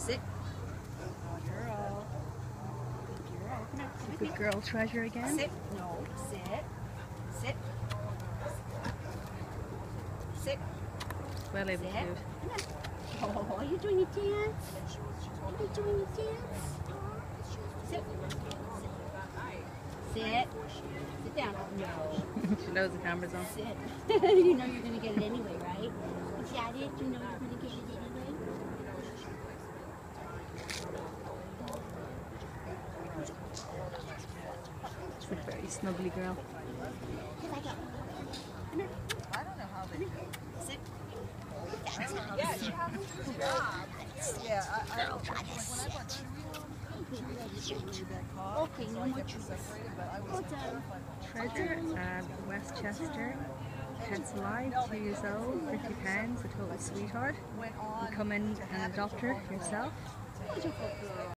Sit. Girl. Good girl. Come on. Come with Good me. girl, Treasure again. Sit. No. Sit. Sit. Sit. Well able to Sit. do it. Come on. Oh, are you doing your dance? Are you doing your dance? Sit. Sit. Sit down. No. She knows the camera's on. Sit. You know you're going to get it anyway, right? Is that it? You know you're going to get it anyway? She's a very snuggly girl. I don't know how they do it. Sit. Yeah, she has a job. Yeah, Girl, try this. Okay, no more treats. Hold on. Treasure at Westchester Pets Alive, 2 years old, £50, a total sweetheart. You come in and adopt her yourself. Beautiful girl.